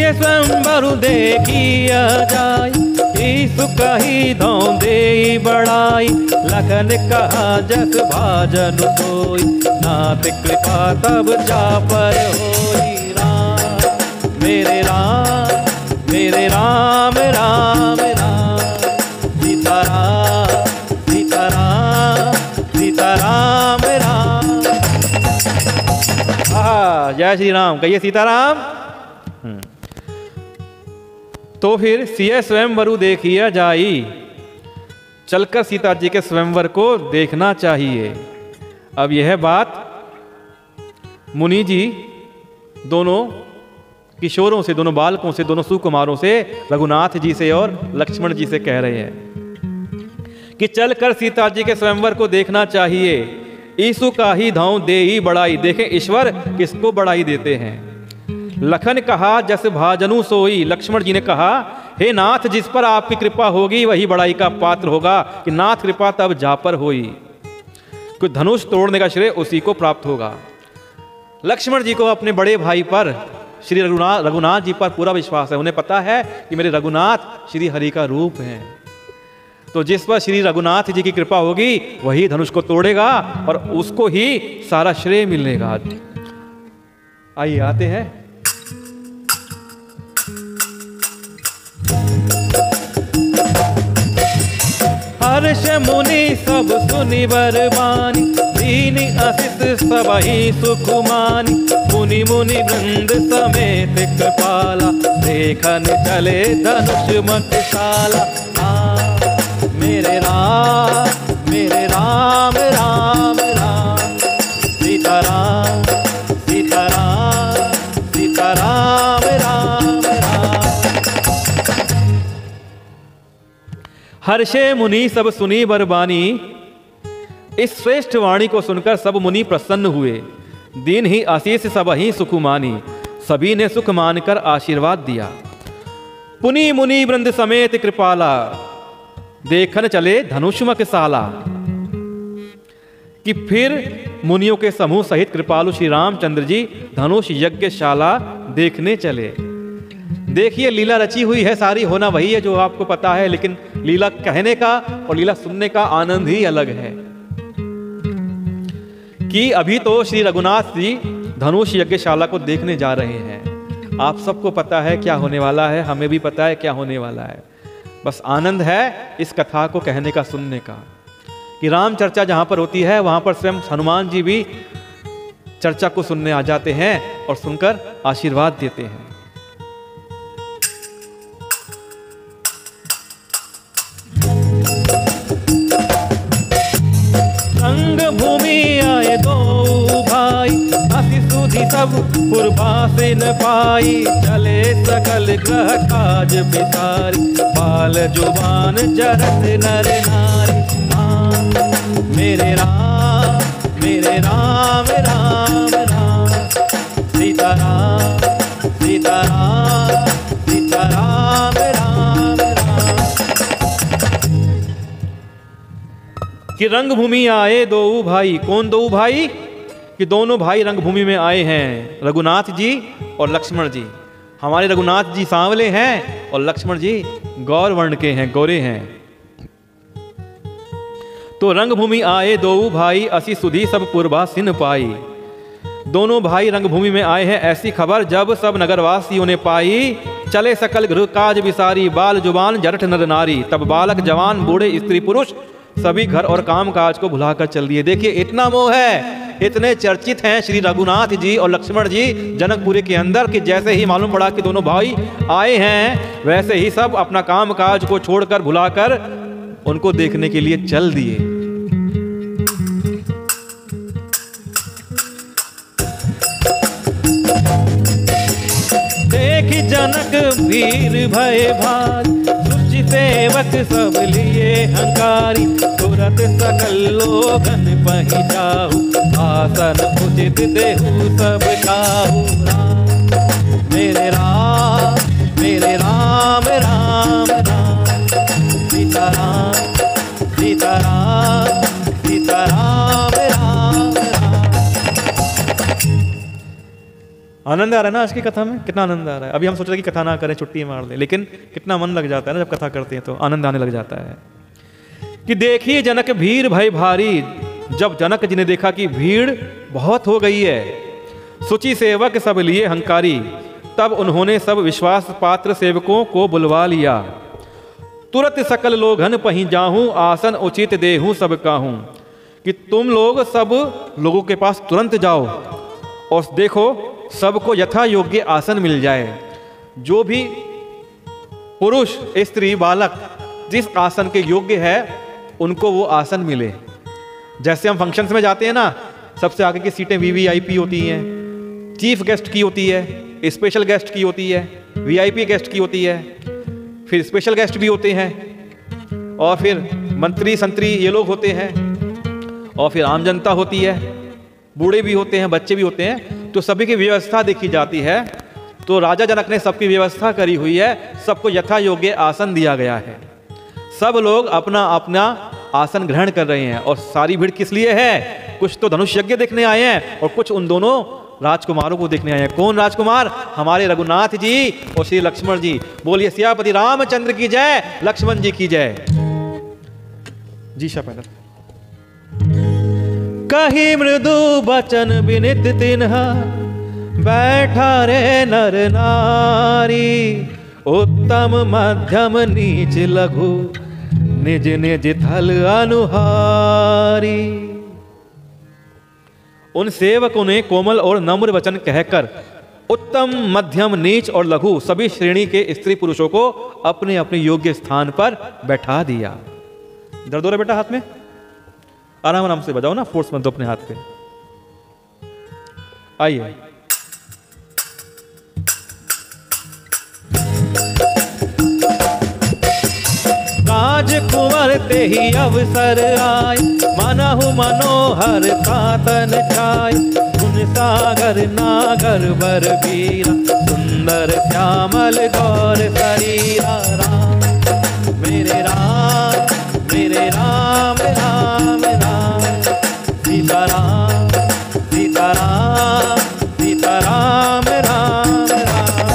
के स्वयंवरु देखिया जाय, ईसु कही धौं देई बड़ाई। लखन कहा जस भाजन सोई, नाथ कृपा तब जा पर होई। राम मेरे राम, मेरे राम राम राम, सीताराम सीताराम सीताराम राम। जय श्री राम कहिए सीताराम। तो फिर सिय स्वयंवरु देखिया जाई, चलकर सीता जी के स्वयंवर को देखना चाहिए। अब यह बात मुनि जी दोनों किशोरों से, दोनों बालकों से, दोनों सुकुमारों से, रघुनाथ जी से और लक्ष्मण जी से कह रहे हैं कि चलकर सीता जी के स्वयंवर को देखना चाहिए। ईसु का ही धाऊं दे ही बड़ाई। देखें ईश्वर किसको बड़ाई देते हैं। लखन कहा जस भाजनु सोई, लक्ष्मण जी ने कहा हे नाथ जिस पर आपकी कृपा होगी वही बड़ाई का पात्र होगा, कि नाथ कृपा तब जा पर होई। कोई धनुष तोड़ने का श्रेय उसी को प्राप्त होगा। लक्ष्मण जी को अपने बड़े भाई पर श्री रघुनाथ जी पर पूरा विश्वास है। उन्हें पता है कि मेरे रघुनाथ श्री हरि का रूप हैं। तो जिस पर श्री रघुनाथ जी की कृपा होगी वही धनुष को तोड़ेगा और उसको ही सारा श्रेय मिलेगा। आइए आते हैं। हर्ष मुनि सब सुनि बरबानी, दीनि असित सबहि सुखमानी। मुनि मुनि वृंद समेत कृपाला, देखन चले धनुष मखशाला। मेरे राम राम राम, सीताराम सीताराम सीताराम राम राम। हर्षे मुनि सब सुनी बरबानी, इस श्रेष्ठ वाणी को सुनकर सब मुनि प्रसन्न हुए। दीन ही आशीष सब ही सुखमानी, सभी ने सुख मानकर आशीर्वाद दिया। पुनि मुनि वृंद समेत कृपाला, देखन चले धनुष्मक साला। कि फिर मुनियों के समूह सहित कृपालु श्री रामचंद्र जी धनुष यज्ञशाला देखने चले। देखिए लीला रची हुई है सारी, होना वही है जो आपको पता है, लेकिन लीला कहने का और लीला सुनने का आनंद ही अलग है। कि अभी तो श्री रघुनाथ जी धनुष यज्ञशाला को देखने जा रहे हैं। आप सबको पता है क्या होने वाला है, हमें भी पता है क्या होने वाला है। बस आनंद है इस कथा को कहने का, सुनने का। कि राम चर्चा जहां पर होती है वहां पर स्वयं हनुमान जी भी चर्चा को सुनने आ जाते हैं और सुनकर आशीर्वाद देते हैं। रंग भूमि आए दो भाई, अति सुधि सब पुरबासिन पाई। चले सकल ग्रह काज बिसारी, बाल जुबान जरत नर नारी। मेरे राम राम राम, सीताराम सीताराम सीताराम राम राम। कि रंगभूमि आए दो भाई, कौन दो भाई? कि दोनों भाई रंगभूमि में आए हैं, रघुनाथ जी और लक्ष्मण जी। हमारे रघुनाथ जी सांवले हैं और लक्ष्मण जी गौर वर्ण के हैं, गोरे हैं। तो रंगभूमि आए दो भाई, असी सुधी सब पुरबासिन पाई। दोनों भाई रंगभूमि में आए हैं, ऐसी खबर जब सब नगरवासियों ने पाई। चले सकल गृह काज बिसारी, बाल जुबान जरठ नर नारी। तब बालक जवान बूढ़े स्त्री पुरुष सभी घर और काम काज को भुलाकर चल दिए। देखिए इतना मोह है, इतने चर्चित हैं श्री रघुनाथ जी और लक्ष्मण जी जनकपुरी के अंदर, कि जैसे ही मालूम पड़ा कि दोनों भाई आए हैं वैसे ही सब अपना काम काज को छोड़कर भुलाकर उनको देखने के लिए चल दिए। देख जनक वीर भय भाग, सूचि सेवक सब लिए हंकारी। तुरत सकल लोगन पहि जाहु, आसन उचित देहु सब काहू। मेरे राम राम राम, सीताराम सीताराम सीताराम राम राम। आनंद आ रहा है ना आज की कथा में? कितना आनंद आ रहा है। अभी हम सोच रहे कि कथा ना करें, छुट्टी मार दें, लेकिन कितना मन लग जाता है ना जब कथा करते हैं, तो आनंद आने लग जाता है। कि देखिए जनक भीड़ भय भारी, जब जनक जी ने देखा कि भीड़ बहुत हो गई है, सुचि सेवक सब लिए हंकारी, तब उन्होंने सब विश्वास पात्र सेवकों को बुलवा लिया। तुरंत सकल लोगन पहीं जाहूं, आसन उचित देहूं सब काहूं। कि तुम लोग सब लोगों के पास तुरंत जाओ और देखो सबको यथा योग्य आसन मिल जाए। जो भी पुरुष स्त्री बालक जिस आसन के योग्य है उनको वो आसन मिले। जैसे हम फंक्शंस में जाते हैं ना, सबसे आगे की सीटें वीवीआईपी होती हैं, चीफ गेस्ट की होती है, स्पेशल गेस्ट की होती है, वीआईपी गेस्ट की होती है, फिर स्पेशल गेस्ट भी होते हैं, और फिर मंत्री संतरी ये लोग होते हैं, और फिर आम जनता होती है, बूढ़े भी होते हैं, बच्चे भी होते हैं। तो सभी की व्यवस्था देखी जाती है। तो राजा जनक ने सबकी व्यवस्था करी हुई है, सबको यथा योग्य आसन दिया गया है। सब लोग अपना अपना आसन ग्रहण कर रहे हैं। और सारी भीड़ किस लिए है? कुछ तो धनुष यज्ञ देखने आए हैं और कुछ उन दोनों राजकुमारों को देखने आए हैं। कौन राजकुमार? हमारे रघुनाथ जी और श्री लक्ष्मण जी। बोलिए सियापति रामचंद्र की जय, लक्ष्मण जी की जय। जी शाह। कही मृदु बचन विनित तिन्हा, बैठा रे नर नारी। उत्तम मध्यम नीच लघु, निज निज थल अनुहारी। उन सेवकों ने कोमल और नम्र वचन कहकर उत्तम मध्यम नीच और लघु सभी श्रेणी के स्त्री पुरुषों को अपने अपने योग्य स्थान पर बैठा दिया। दर्द हो रहा बेटा हाथ में? आराम आराम से बजाओ ना, फोर्स मत दो अपने हाथ पे। आइए। राजकुंवर ते ही अवसर आय, मनहु मनोहर तातन छाय। गुण सागर नागर बर बीरा, सुंदर श्यामल गौर शरीरा। राम मेरे राम, मेरे राम राम राम। सीताराम सीताराम सीताराम राम राम।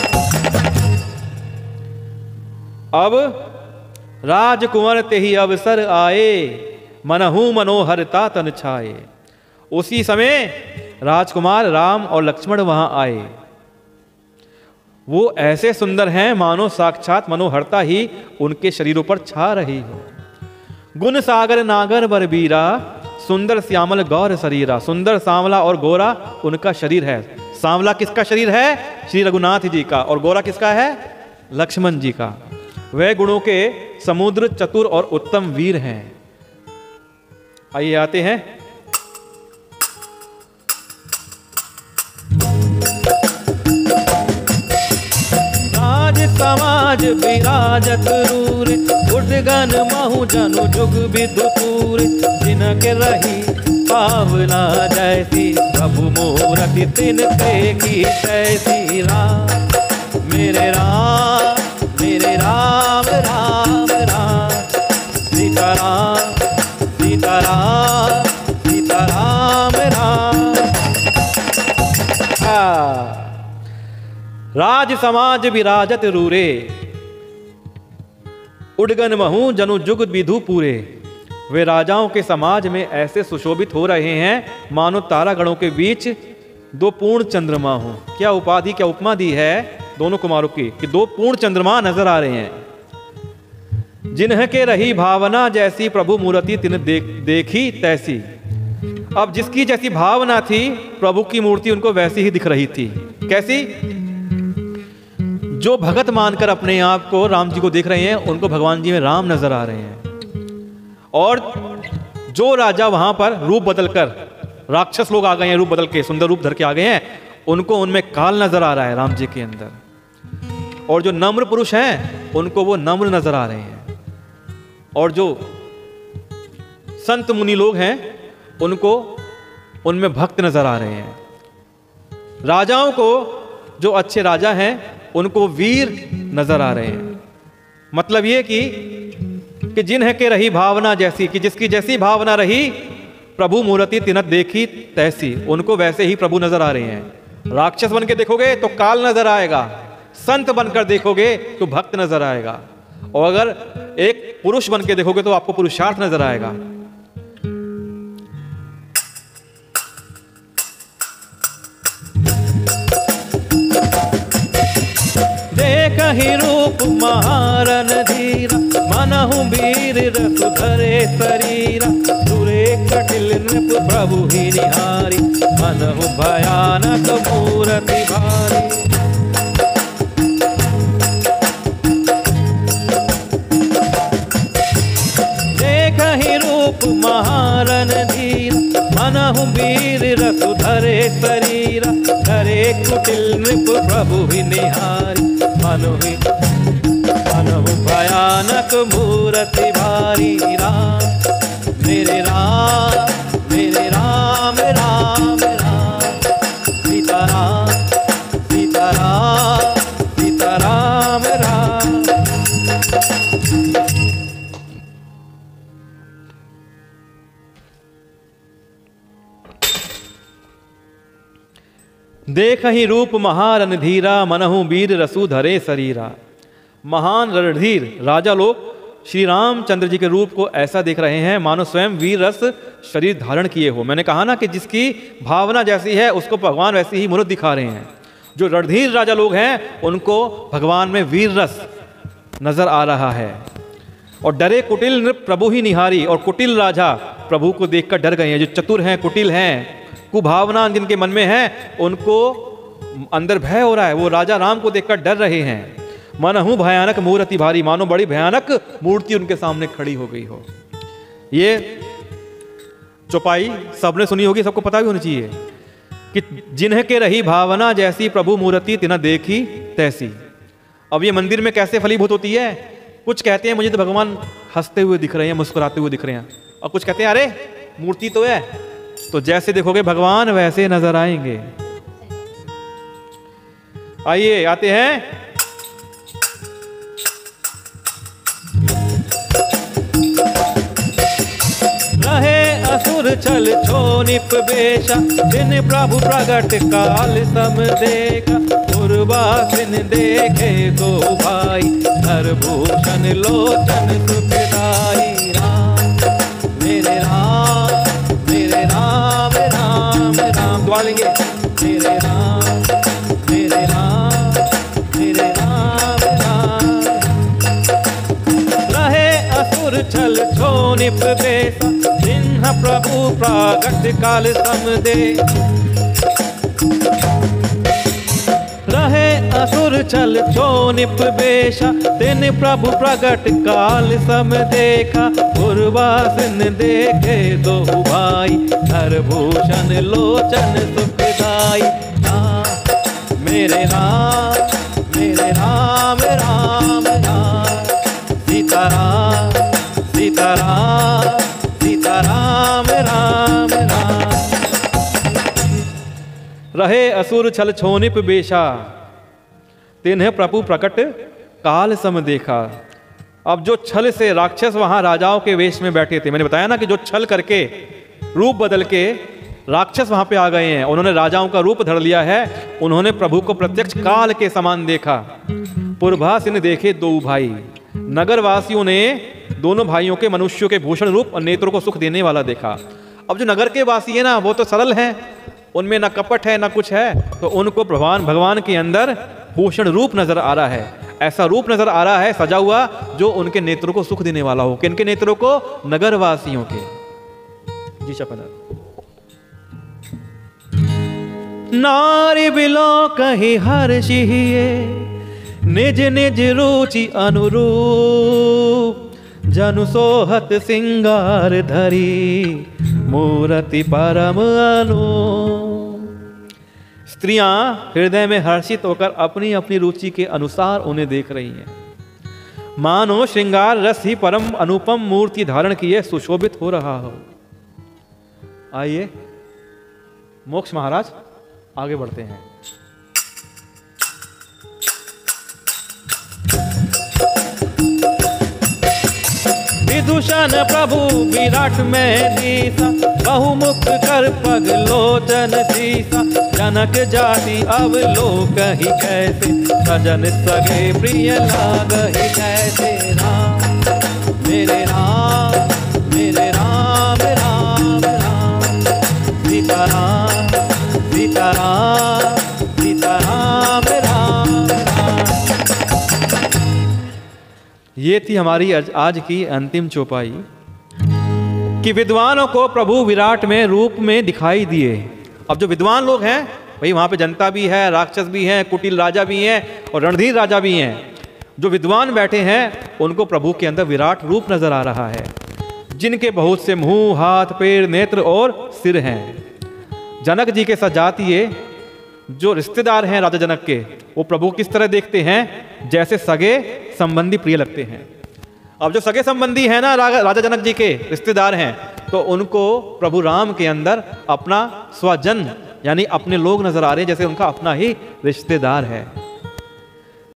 अब राजकुंवर ते ही अवसर आए, मनहु मनोहरता तन छाए। उसी समय राजकुमार राम और लक्ष्मण वहां आए। वो ऐसे सुंदर हैं मानो साक्षात मनोहरता ही उनके शरीरों पर छा रही हो। गुण सागर नागर बर बीरा, सुंदर श्यामल गौर शरीरा। सुंदर सांवला और गोरा उनका शरीर है। सांवला किसका शरीर है? श्री रघुनाथ जी का। और गोरा किसका है? लक्ष्मण जी का। वह गुणों के समुद्र, चतुर और उत्तम वीर हैं। आइए आते हैं। राज समाज विराजत रूर, उडगन महु जनु जुग विदुपुर। जिनके रही पावना जैसी, प्रभु मूरति तिनके की तैसी। राम मेरे राम, मेरे राम राम राम। सीताराम सीताराम सीताराम राम। राज समाज विराजत रूरे, उडगन महु जनु जुग विधु पूरे। वे राजाओं के समाज में ऐसे सुशोभित हो रहे हैं मानो तारागणों के बीच दो पूर्ण चंद्रमा हो। क्या उपाधि, क्या उपमा दी है दोनों कुमारों की कि दो पूर्ण चंद्रमा नजर आ रहे हैं। जिन्हके रही भावना जैसी, प्रभु मूर्ति तिन देखी तैसी। अब जिसकी जैसी भावना थी, प्रभु की मूर्ति उनको वैसी ही दिख रही थी। कैसी? जो भगत मानकर अपने आप को राम जी को देख रहे हैं, उनको भगवान जी में राम नजर आ रहे हैं। और जो राजा वहां पर रूप बदलकर, राक्षस लोग आ गए हैं रूप बदल के, सुंदर रूप धर के आ गए हैं, उनको उनमें काल नजर आ रहा है राम जी के अंदर। और जो नम्र पुरुष हैं उनको वो नम्र नजर आ रहे हैं। और जो संत मुनि लोग हैं उनको उनमें भक्त नजर आ रहे हैं। राजाओं को, जो अच्छे राजा हैं उनको वीर नजर आ रहे हैं। मतलब ये कि जिन्ह के रही भावना जैसी, कि जिसकी जैसी भावना रही, प्रभु मूर्ति तिनत देखी तैसी। उनको वैसे ही प्रभु नजर आ रहे हैं। राक्षस बन के देखोगे तो काल नजर आएगा, संत बनकर देखोगे तो भक्त नजर आएगा, और अगर एक पुरुष बन के देखोगे तो आपको पुरुषार्थ नजर आएगा। देखहि रूप महारन धीरा, मनहु वीर रसु धरे शरीरा, सुरे कटिल नृप प्रभु ही निहारी, मनहु भयानक मूरति भारी। देखहि रूप महारन धीरा, मनहु वीर रसु धरे शरीरा, धरे कुटिल नृप प्रभु ही निहारी, मनहु भयानक मूरति भारी। राम मेरे राम, मेरे राम राम राम, सीताराम सीताराम सीताराम राम। देखहि रूप महारन धीरा, मनहु वीर रसु धरे शरीरा। महान रणधीर राजा लोग श्री रामचंद्र जी के रूप को ऐसा देख रहे हैं मानो स्वयं वीर रस शरीर धारण किए हो। मैंने कहा ना कि जिसकी भावना जैसी है उसको भगवान वैसी ही मूर्त दिखा रहे हैं। जो रणधीर राजा लोग हैं उनको भगवान में वीर रस नजर आ रहा है। और डरे कुटिल नृप प्रभु ही निहारी, और कुटिल राजा प्रभु को देखकर डर गए हैं। जो चतुर हैं, कुटिल हैं, कुभावना जिनके मन में है, उनको अंदर भय हो रहा है, वो राजा राम को देखकर डर रहे हैं। मनहु भयानक मूर्ति भारी, मानो बड़ी भयानक मूर्ति उनके सामने खड़ी हो गई हो। ये चौपाई सबने सुनी होगी, सबको पता भी होनी चाहिए कि जिन्ह के रही भावना जैसी, प्रभु मूर्ति तिन्ह देखी तैसी। अब ये मंदिर में कैसे फलीभूत होती है? कुछ कहते हैं मुझे तो भगवान हंसते हुए दिख रहे हैं, मुस्कुराते हुए दिख रहे हैं, और कुछ कहते हैं अरे मूर्ति तो है। तो जैसे देखोगे भगवान वैसे नजर आएंगे। आइए आते हैं रहे असुर छल छोनिप बेशा, जिन प्रभु प्रगट काल सम देखा, उर्वासिन देखे दो भाई, हर भूषण लोचन सुखदाई। राम मेरे राम, मेरे राम राम राम, दुआ लेंगे। मेरे राम, मेरे राम, मेरे राम राम। रहे असुर छल छोनिप बेशा, जिन्ह प्रभु प्रगट काल सम दे। रहे असुर छल छोनिप बेशा, तिन प्रभु प्रगट काल सम देखा, उर्वासिन देखे दो भाई, हर भूषण लोचन सुखदाई। मेरे राम, मेरे राम राम राम, सीताराम सीताराम सीताराम राम राम। रहे असुर छल छोनिप बेशा, तिन्ह प्रभु प्रकट काल सम देखा। अब जो छल से राक्षस वहां राजाओं के वेश में बैठे थे, मैंने बताया ना कि जो छल करके रूप बदल के राक्षस वहां पे आ गए हैं, उन्होंने राजाओं का रूप धर लिया है। उन्होंने प्रभु को प्रत्यक्ष काल के समान देखा। पूर्वासिन देखे दो भाई, नगरवासियों ने दोनों भाइयों के मनुष्यों के भूषण रूप और नेत्रों को सुख देने वाला देखा। अब जो नगर के वासी है ना, वो तो सरल हैं, उनमें ना कपट है ना कुछ है, तो उनको भगवान के अंदर भूषण रूप नजर आ रहा है। ऐसा रूप नजर आ रहा है सजा हुआ जो उनके नेत्रों को सुख देने वाला हो। किनके नेत्रों को? नगरवासियों के। जी शपथ। नारी बिलो कहीं हर्षिए, निज निज रुचि अनुरूप, जनु सोहत सिंगार धरी, मूर्ति परम अनु। स्त्रियां हृदय में हर्षित होकर अपनी अपनी रुचि के अनुसार उन्हें देख रही हैं। मानो श्रृंगार रस ही परम अनुपम मूर्ति धारण किए सुशोभित हो रहा हो। आइए मोक्ष महाराज आगे बढ़ते हैं। विदूषण प्रभु विराट में दीसा, बहुमुख कर पग लोचन सीसा। जनक जाति अब लोक ही कैसे, सजन सगे प्रिय लाग ही कैसे। राम मेरे राम, मेरे राम राम राम। सीताराम सीताराम सीताराम राम राम। ये थी हमारी आज की अंतिम चौपाई कि विद्वानों को प्रभु विराट में रूप में दिखाई दिए। अब जो विद्वान लोग हैं भाई, वहाँ पे जनता भी है, राक्षस भी हैं, कुटिल राजा भी हैं और रणधीर राजा भी हैं। जो विद्वान बैठे हैं उनको प्रभु के अंदर विराट रूप नजर आ रहा है, जिनके बहुत से मुंह, हाथ, पैर, नेत्र और सिर हैं। जनक जी के सजातीय जो रिश्तेदार हैं राजा जनक के, वो प्रभु किस तरह देखते हैं, जैसे सगे संबंधी प्रिय लगते हैं। अब जो सगे संबंधी हैं ना राजा जनक जी के रिश्तेदार हैं, तो उनको प्रभु राम के अंदर अपना स्वजन यानी अपने लोग नजर आ रहे हैं, जैसे उनका अपना ही रिश्तेदार है।